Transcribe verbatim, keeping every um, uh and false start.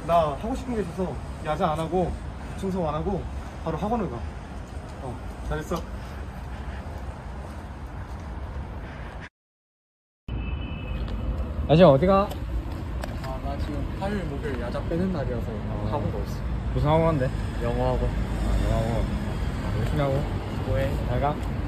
나 하고 싶은 게 있어서 야자 안 하고 충성 안 하고 바로 학원을 가. 어, 잘했어. 야 지금 어디가? 아, 나 지금 화요일 목요일 야자 빼는 날이어서 어. 학원 가고 있어. 무슨 학원 한대? 영어 학원. 아 영어 학원. 아, 열심히 하고 뭐해? 잘 가.